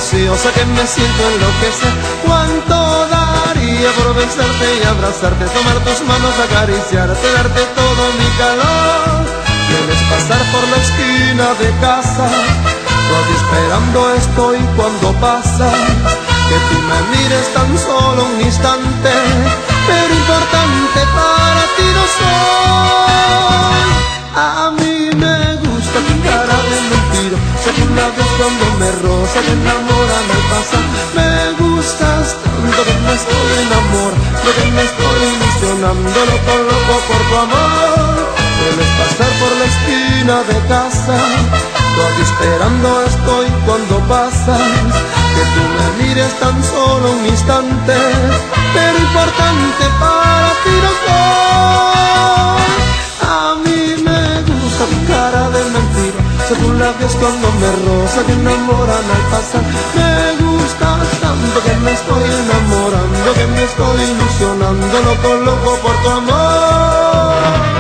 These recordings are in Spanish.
graciosa que me siento enloquecer. Cuánto daría por besarte y abrazarte, tomar tus manos, acariciarte, darte todo mi calor. Quieres pasar por la esquina de casa, todavía esperando estoy cuando pasa. Que tú me mires tan solo un instante, pero importante para ti no soy. A mí me gusta tu cara de mentira, sé que una vez cuando me roza me enamoran al pasar. Me gustas tanto que me estoy enamorando, que me estoy ilusionando, loco por tu amor. Sueles pasar por la esquina de casa, todavía esperando estoy cuando pasas. Que tú me mires tan solo un instante, pero importante para ti no soy. A mí me gusta tu cara de mentira, sé tus labios cuando me roza que enamoran al pasar. Me gustas tanto que me estoy enamorando, que me estoy ilusionando, loco por tu amor.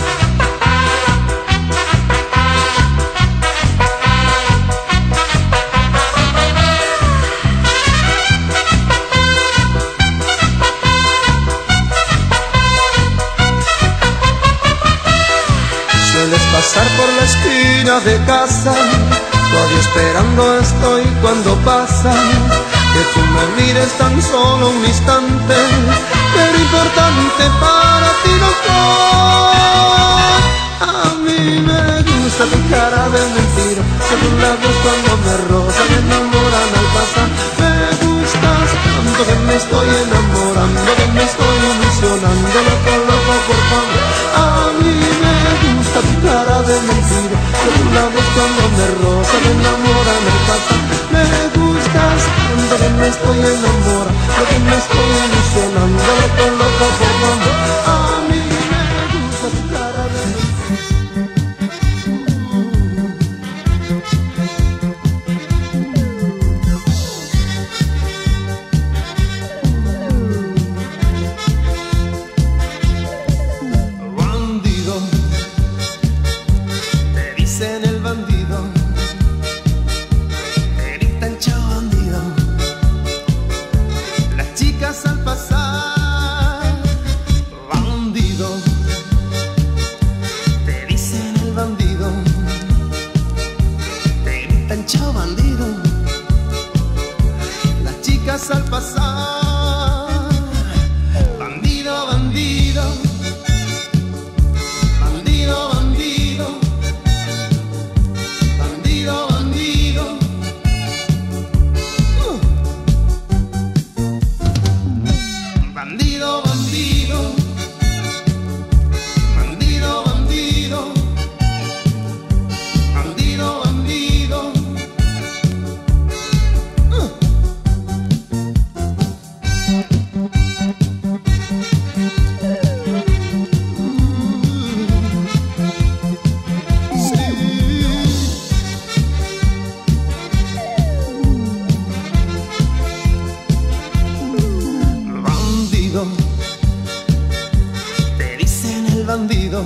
Sueles pasar por la esquina de casa, todavía esperando estoy cuando pasa. Que tú me mires tan solo un instante, pero importante para ti no soy. A mí me gusta tu cara de mentira, sé tus labios cuando me rozan, me enamoran al pasar. Me gustas tanto que me estoy enamorando, que me estoy ilusionando, loco por favor. A mí me gusta tu cara de mentira, sé tus labios cuando me rozan, me enamoran al pasar. Me gustas tanto que me estoy enamorando, que me estoy ilusionando, loco por favor. A mí me gusta tu cara de bandido, te dicen el bandido, te gritan chao bandido, las chicas al pasar. Bandido, te dicen el bandido, te gritan chao bandido, las chicas al pasar. Bandido, bandido, bandido, bandido, bandido, bandido. Bandido, bandido, bandido, bandido, bandido, bandido. Bandido, te dicen el bandido,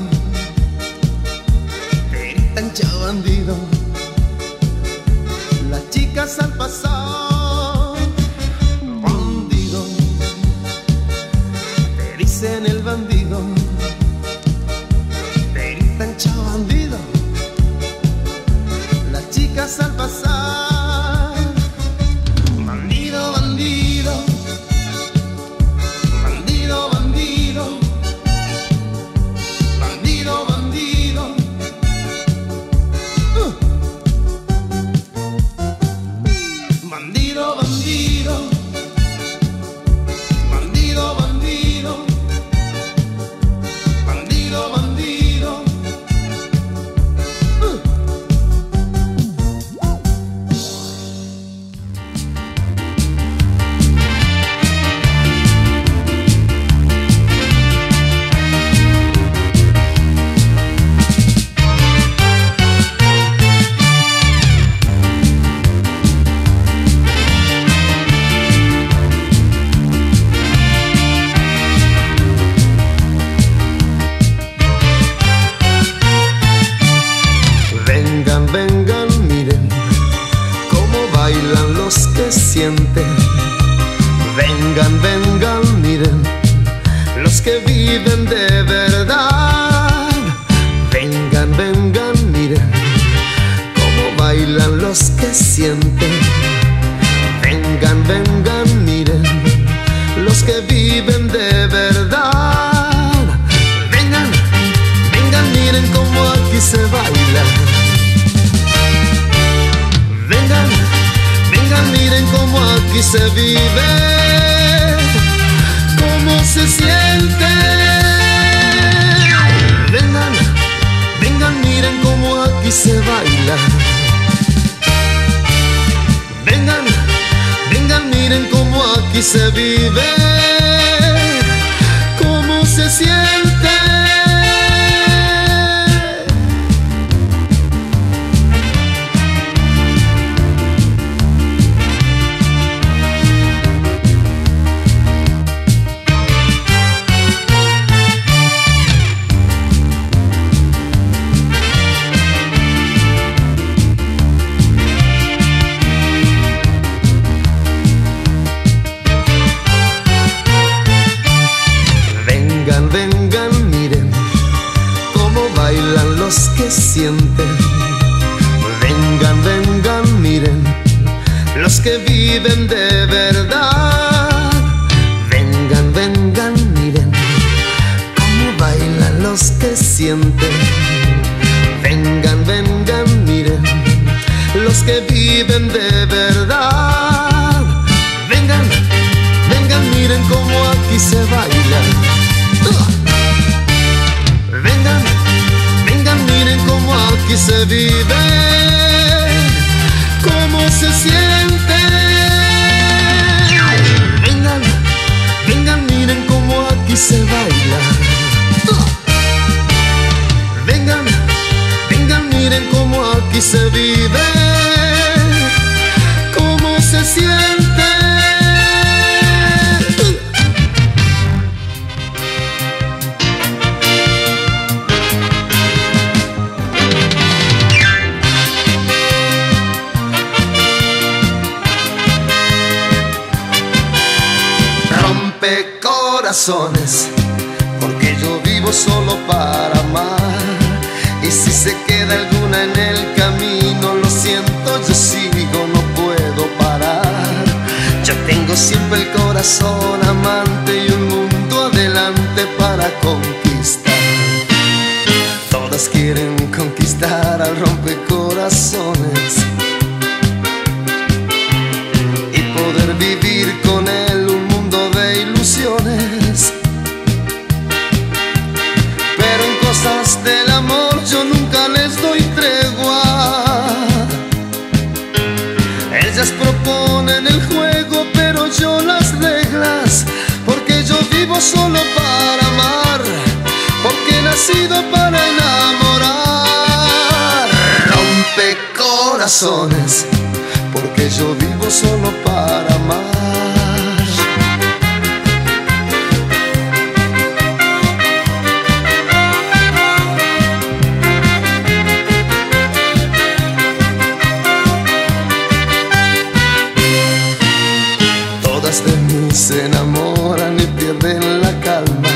te gritan chao bandido, las chicas al pasar. Bandido, te dicen el bandido, te gritan chao bandido, las chicas al pasar. Bandido, bandido, bandido, bandido, bandido, bandido. Bandido, bandido, bandido, bandido, sienten. Vengan, vengan, miren, los que viven de verdad. Vengan, vengan, miren cómo aquí se baila. Vengan, vengan, miren cómo aquí se vive, cómo se siente. Vengan, vengan, miren cómo aquí se baila. Vengan, vengan, miren cómo aquí se vive, cómo se siente. Vengan, miren cómo bailan los que sienten. Vengan, vengan, miren los que viven de verdad. Vengan, vengan, miren cómo bailan los que sienten. Vengan, vengan, miren los que viven de verdad. Vengan, vengan, miren cómo aquí se baila. Vengan, vengan, miren cómo aquí se vive, cómo se siente. Vengan, vengan, miren cómo aquí se baila. Vengan, vengan, miren cómo aquí se vive, cómo se siente. Corazones, porque yo vivo solo para amar. Y si se queda alguna en el camino, lo siento, yo sigo, no puedo parar. Yo tengo siempre el corazón amante y un mundo adelante para conquistar. Todas quieren conquistar al rompecorazones y poder vivir con él un mundo de ilusiones. Pero en cosas del amor yo nunca les doy tregua. Ellas proponen el juego, pero yo las reglas, porque yo vivo solo para amar, porque he nacido para enamorar. Rompecorazones, porque yo vivo solo para amar. Todas de mí se enamoran y pierden la calma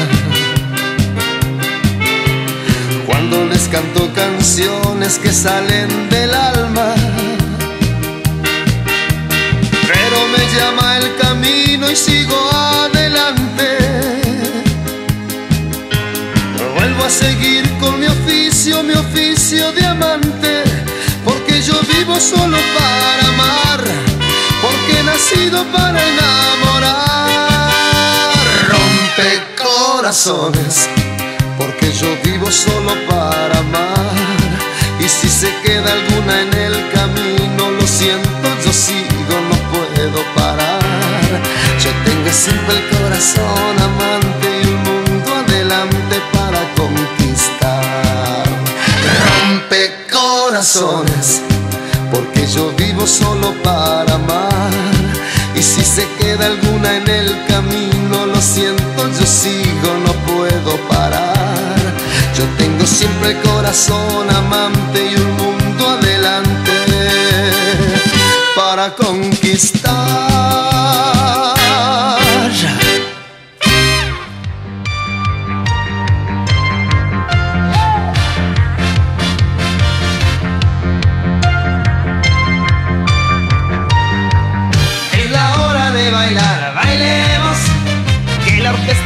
cuando les canto canciones que salen del alma. Pero me llama el camino y sigo adelante. Vuelvo a seguir con mi oficio de amante, porque yo vivo solo para amar, porque he nacido para enamorar. Rompecorazones, porque yo vivo solo para amar. Y si se queda alguna en el camino, lo siento, yo sigo, no puedo parar. Yo tengo siempre el corazón amante y un mundo adelante para conquistar. Rompecorazones, porque yo vivo solo para amar. Y si se queda alguna en el camino, lo siento, yo sigo, no puedo parar. Yo tengo siempre el corazón amante y un mundo adelante para conquistar.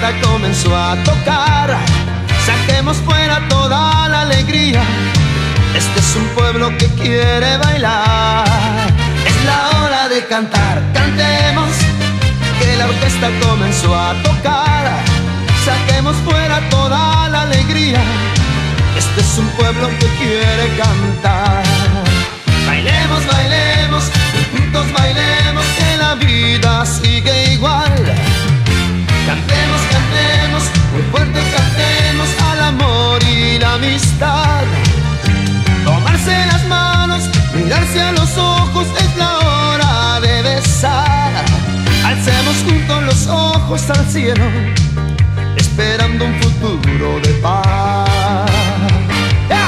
orquesta comenzó a tocar. Saquemos fuera toda la alegría. Este es un pueblo que quiere bailar. Es la hora de cantar, cantemos, que la orquesta comenzó a tocar. Saquemos fuera toda la alegría. Este es un pueblo que quiere cantar. Bailemos, bailemos, juntos bailemos, que la vida sigue igual. Cantemos, cantemos, muy fuerte cantemos al amor y la amistad. Tomarse las manos, mirarse a los ojos, es la hora de besar. Alcemos juntos los ojos al cielo, esperando un futuro de paz. ¡Yeah!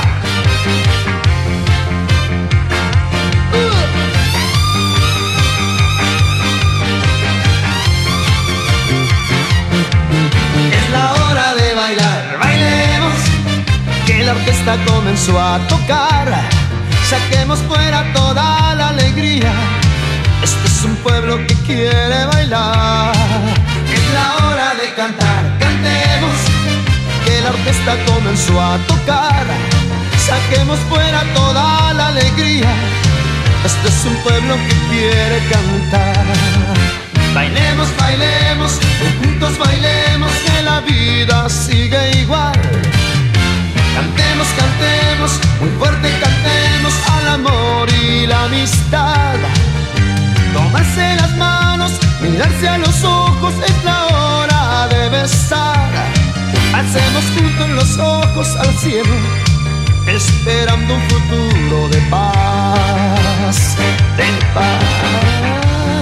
Es la hora de bailar, bailemos, que la orquesta comenzó a tocar. Saquemos fuera toda la alegría. Este es un pueblo que quiere bailar. Es la hora de cantar, cantemos, que la orquesta comenzó a tocar. Saquemos fuera toda la alegría. Este es un pueblo que quiere cantar. Bailemos, bailemos, juntos bailemos, que la vida sigue igual. Cantemos, cantemos, muy fuerte cantemos al amor y la amistad. Tomarse las manos, mirarse a los ojos, es la hora de besar. Alcemos juntos los ojos al cielo, esperando un futuro de paz, de paz.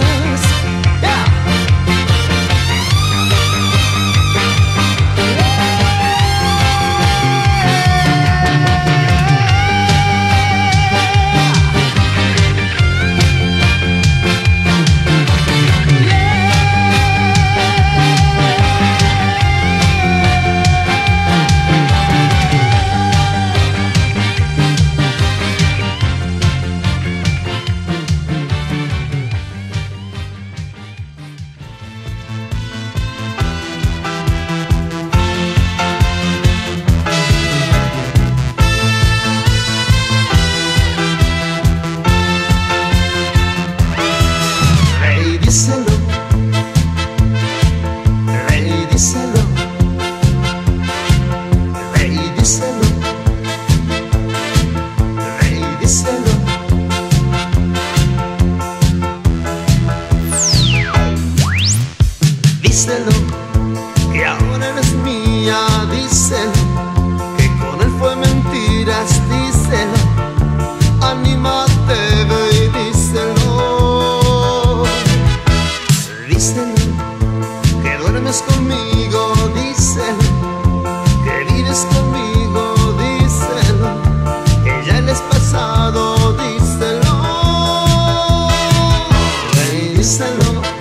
Díselo, que ahora eres mía, díselo, que con él fue mentiras, díselo, anímate, ve y díselo. Díselo, que duermes conmigo, díselo, que vives conmigo, díselo, que ya él es pasado, díselo, ve y díselo.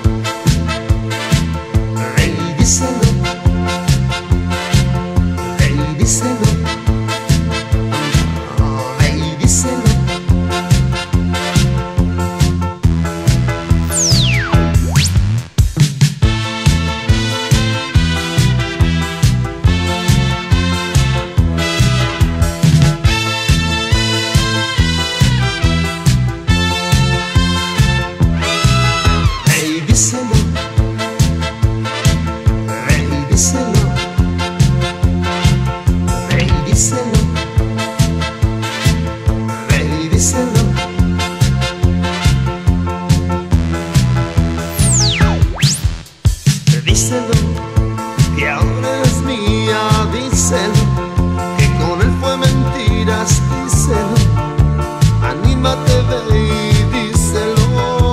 Díselo, que ahora es mía, díselo, que con él fue mentiras, díselo, anímate, ve y díselo.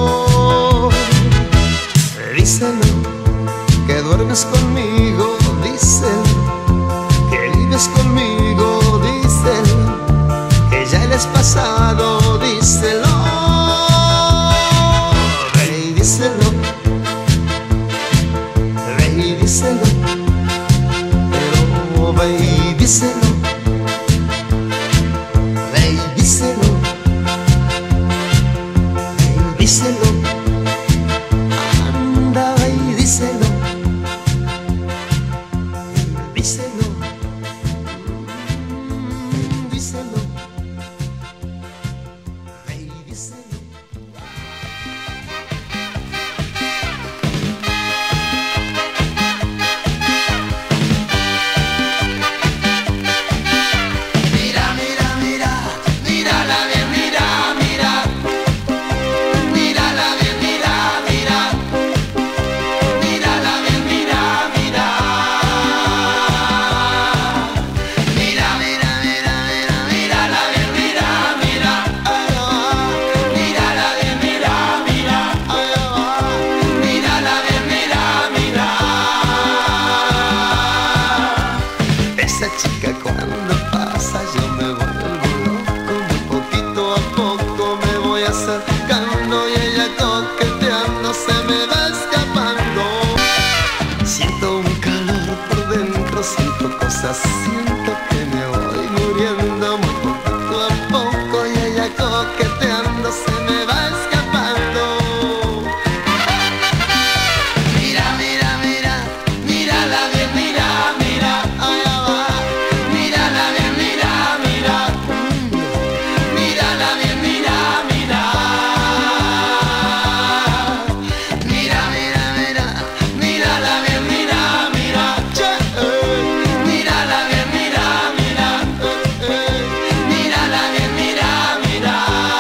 Díselo, que duermes conmigo, díselo, que vives conmigo, díselo, que ya él es pasado, díselo. Ve y díselo. Díselo, pero ve y díselo, ve y díselo, ve y díselo, anda, ve y díselo. ella coqueteando se me va escapando. Mira, mira, mira, mírala bien, mira, mira, allá va. Mírala bien, mira, mira, mírala bien, mira, mira. Mira, mira, mira, mírala bien, mira, mira, mírala bien, mira, mira, mírala bien, mira, mira.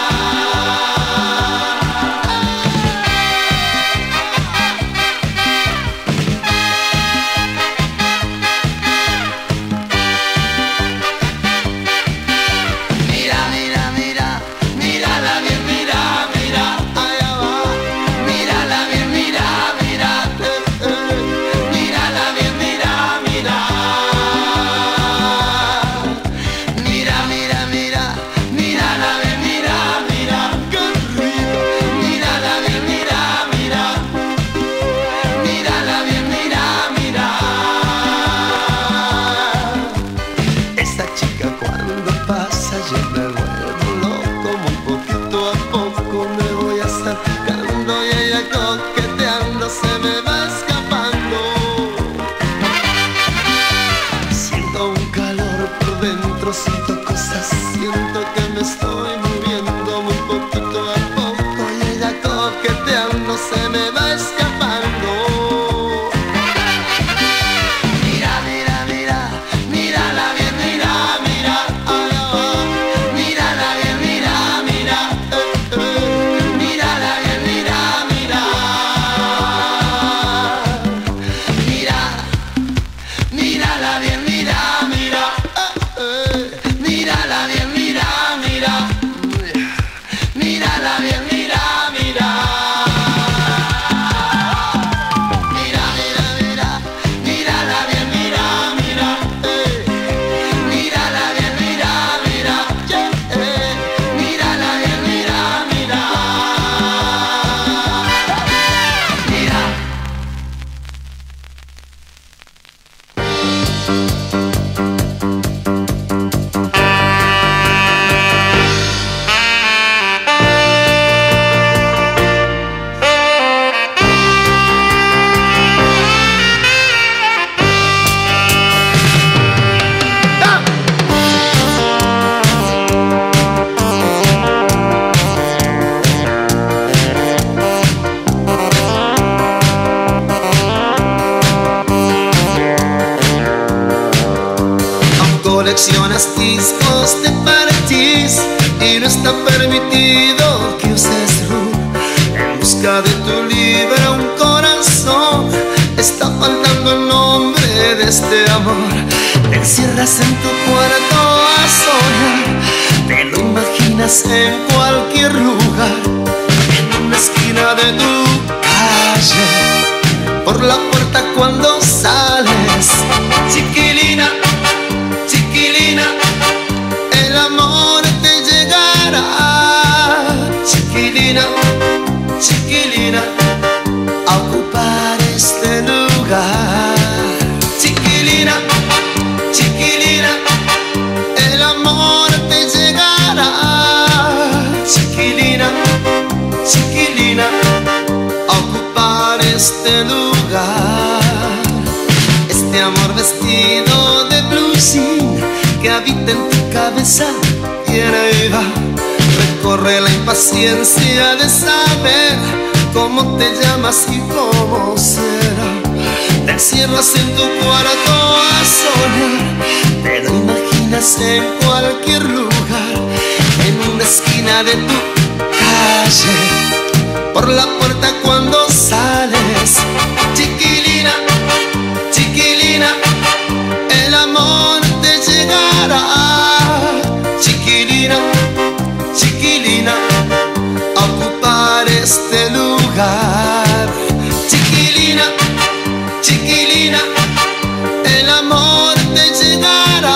Mira, mira, mira, mírala bien, mira, mira, allá va. Mírala bien, mira, mira, mírala bien, mira, mira. Mira, mira, mira, mírala bien, mira, mira, qué rico. Mírala bien, mira, mira, mírala bien, mira, mira. Esta chica cuando pasa yo me vuelvo loco, muy poquito a poco me voy acercando y ella coqueteando se me va escapando. Siento un calor por dentro, siento cosas, siento que me estoy muriendo muy poquito a poco y ella coqueteando se me va escapando. Mira, mira, mira, mírala bien, mira, mira, allá va. Mírala bien, mira, mira, mírala bien, mira, mira. Mira, mírala bien, mira, mira, mírala bien, mira, mira, mírala bien, mira, mira. Mira, mira, mira, mírala bien, mira, mira, mírala bien, mira, mira, mírala bien, mira, mira. Mira. Coleccionas discos de parchís y no está permitido que uses rum. En busca de tu libro un corazón, está faltando el nombre de este amor. Te encierras en tu cuarto a soñar, te lo imaginas en cualquier lugar, en una esquina de tu calle, por la puerta cuando sales. Chiquilina, chiquilina, el amor te llegará. Chiquilina, chiquilina, a ocupar este lugar. Chiquilina, chiquilina, el amor te llegará. Chiquilina, chiquilina, a ocupar este lugar. Este amor vestido de blue jean que habita en tu cabeza viene y va. Recorre la impaciencia de saber cómo te llamas y cómo será. Te encierras en tu cuarto a soñar, te lo imaginas en cualquier lugar, en una esquina de tu calle, por la puerta cuando sales. Chiquilina, chiquilina, el amor te llegará. Chiquilina, chiquilina, a ocupar este lugar. Chiquilina, chiquilina, el amor te llegará.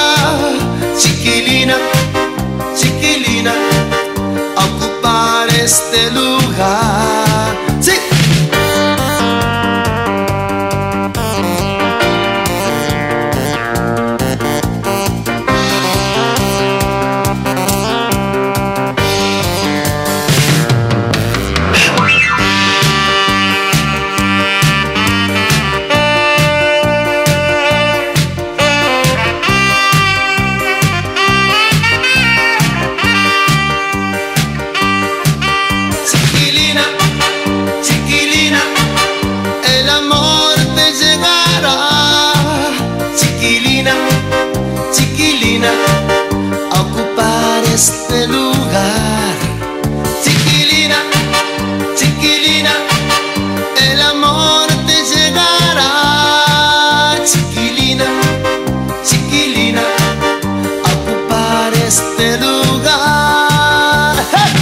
Chiquilina, chiquilina, a ocupar este lugar. ¡Sí! este lugar. Chiquilina, chiquilina, el amor te llegará. Chiquilina, chiquilina, a ocupar este lugar. ¡Hey!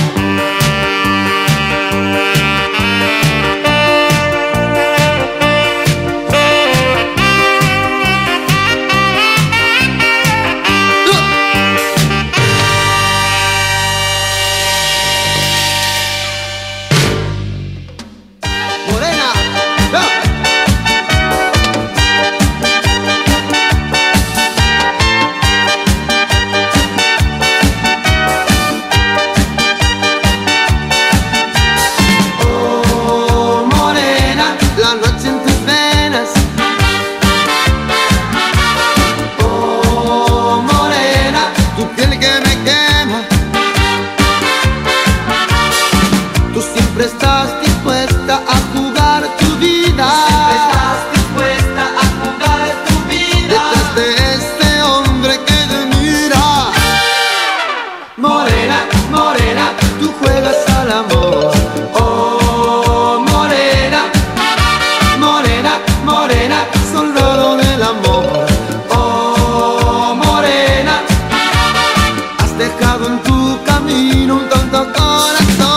Estás dispuesta a jugar tu vida. Siempre estás dispuesta a jugar tu vida detrás de este hombre que te mira. Morena, morena, tú juegas al amor. Oh, morena, morena, morena, soldado del amor. Oh, morena, has dejado en tu camino un tonto corazón.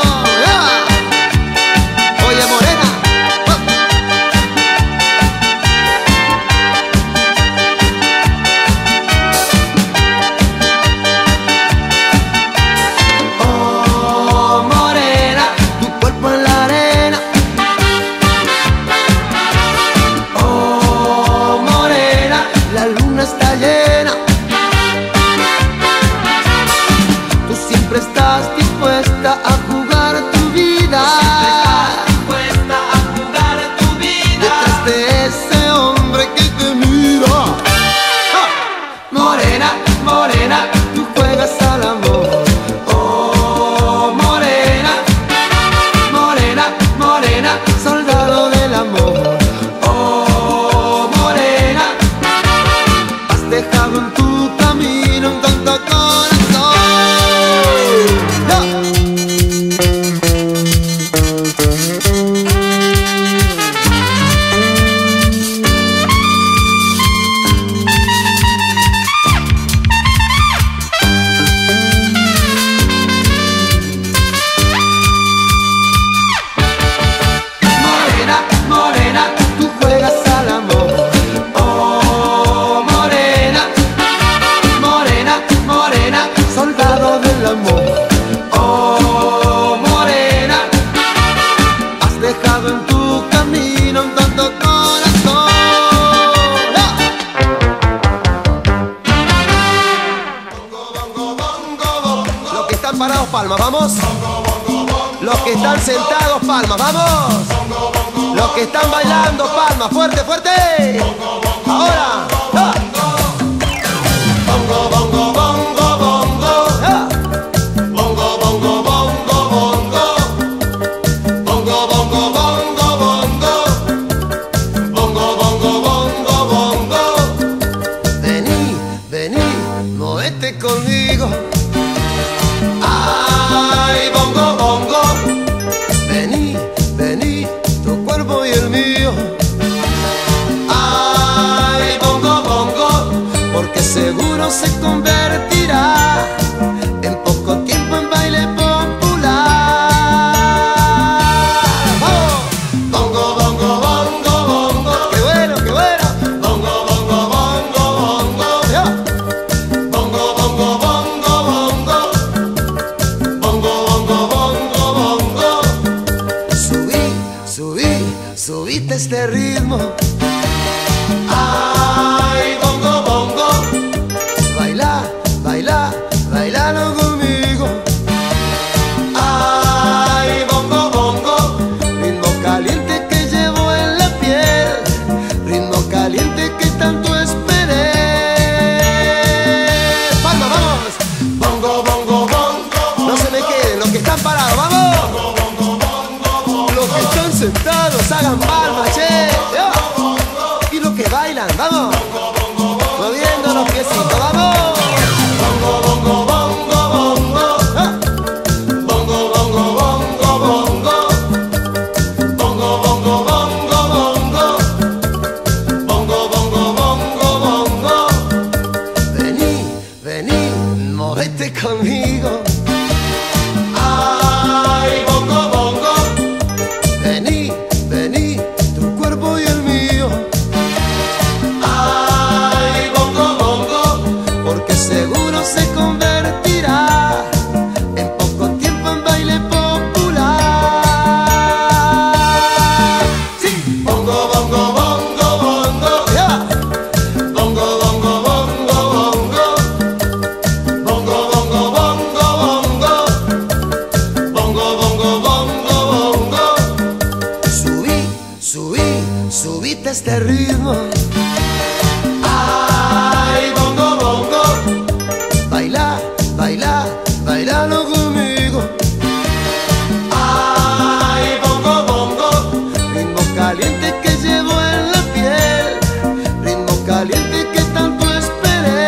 Estás dispuesta a jugar tu vida. Siempre estás dispuesta a jugar tu vida detrás de ese hombre que te mira. Morena, morena, tú juegas al amor. Oh, morena, morena, morena, soldado del amor. Oh, morena, has dejado en tu camino un tonto corazón. En tu camino un tonto corazón. Los que están parados, palmas, vamos. Los que están sentados, palmas, vamos. Los que están bailando, palmas, fuerte, fuerte. Ahora. Bongo, bongo, bongo, bongo. Bongo, bongo, bongo, bongo. Bongo, bongo, bongo, bongo. Bongo, bongo, bongo, bongo. Vení, vení, movete conmigo. Ay, bongo, bongo. Vení, vení, tu cuerpo y el mío. Ay, bongo, bongo, porque seguro se convertirá en poco tiempo en baile popular. ¡Oh! Bongo, bongo, bongo, bongo. ¡Qué bueno, qué bueno! Bongo, bongo, bongo, bongo. Yeah. Bongo, bongo, bongo, bongo. Bongo, bongo, bongo, bongo. Subí, subí, subiste este ritmo. Ay, bongo, bongo. Baila, baila, bailalo conmigo. Ay, bongo, bongo. Ritmo caliente que llevo en la piel. Ritmo caliente que tanto esperé. Palma, vamos. Bongo, bongo, bongo. No se me queden los que están parados, vamos. Los que están sentados hagan palmas, che. Y los que bailan, vamos. Moviendo los piecitos, vamos. Bongo, bongo, bongo, bongo. este ritmo. Ay, bongo, bongo, baila, baila, bailalo conmigo. Ay, bongo, bongo, ritmo caliente que llevo en la piel, ritmo caliente que tanto esperé.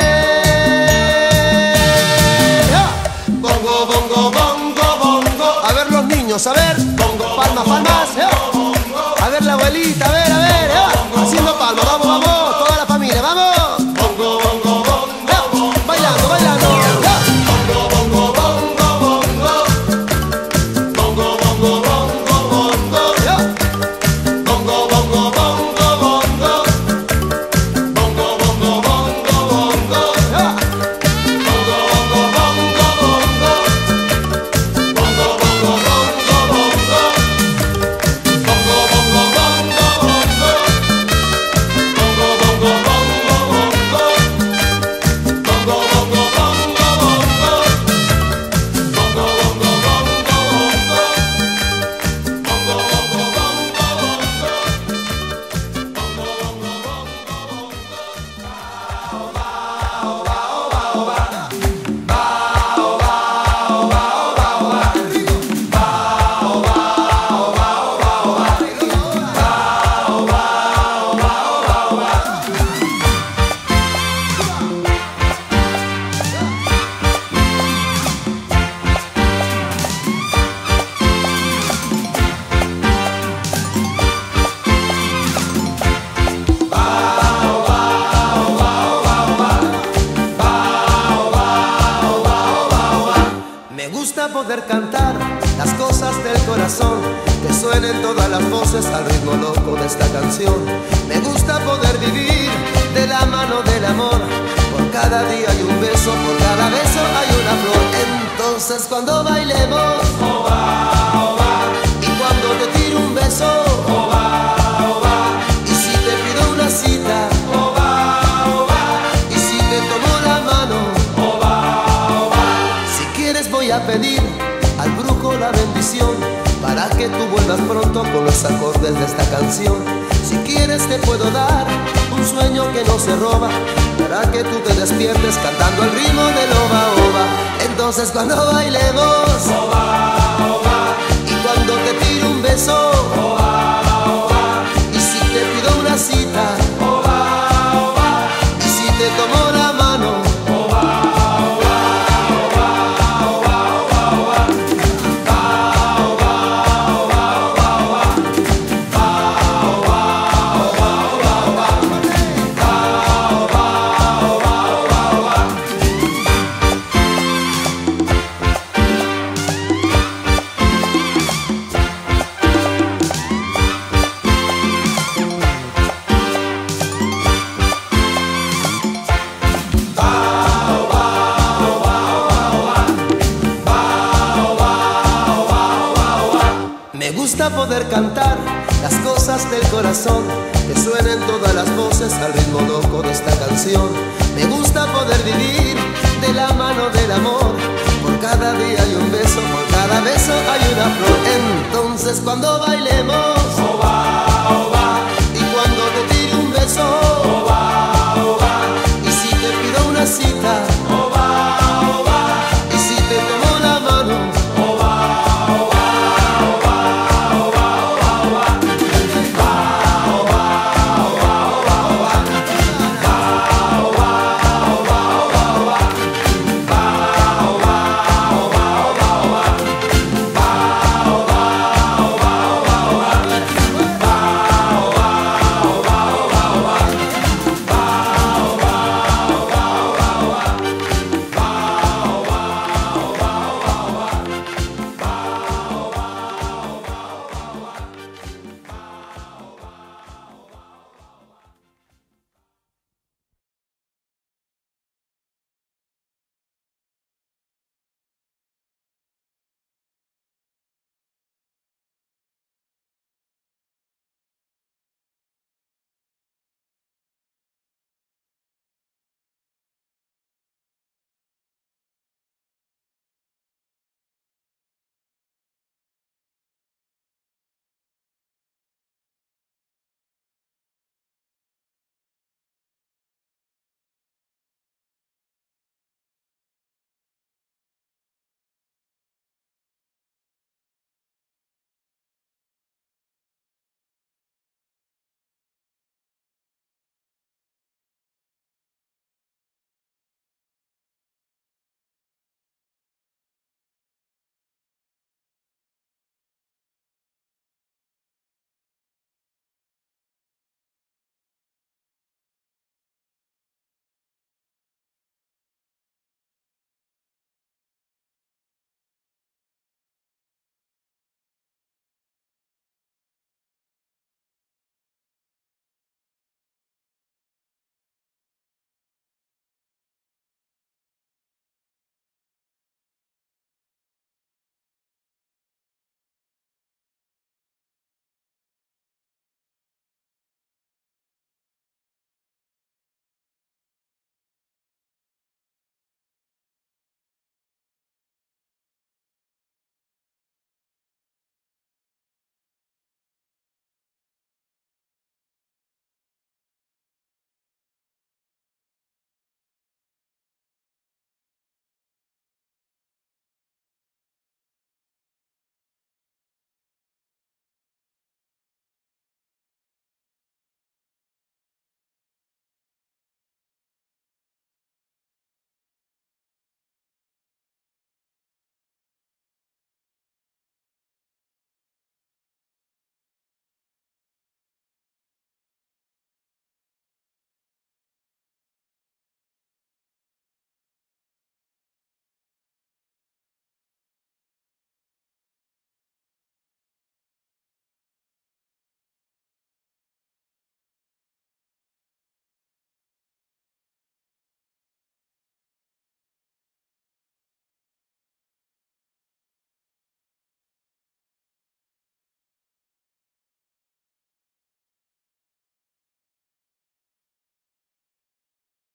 Bongo, bongo, bongo, bongo. A ver los niños, a ver, bongo, palmas, palmas. A ver la abuelita, a ver, haciendo palmas, vamos, vamos, toda la familia, vamos. Bongo, bongo, bongo, bailando, bailando. Bongo, bongo, bongo, bongo. Bongo, bongo, bongo, bongo. Bongo, bongo, bongo, bongo. Bongo, bongo, bongo, bongo. Bongo, bongo, bongo, bongo. Bongo, bongo, bongo, bongo. Me gusta poder cantar las cosas del corazón, que suenen todas las voces al ritmo loco de esta canción. Me gusta poder vivir de la mano del amor, por cada día hay un beso, por cada beso hay una flor. Entonces cuando bailemos, y cuando te tiro un beso, y si te pido una cita, y si te tomo la mano, si quieres voy a pedir al brujo la bendición, para que tú vuelvas pronto con los acordes de esta canción. Si quieres te puedo dar un sueño que no se roba, para que tú te despiertes cantando el ritmo del oba, oba. Entonces cuando bailemos, y cuando te tiro un beso, y si te pido una cita, y si te tomo la mano, me gusta poder cantar las cosas del corazón, que suenen todas las voces al ritmo loco de esta canción. Me gusta poder vivir de la mano del amor, por cada día hay un beso, por cada beso hay una flor. Entonces cuando bailemos,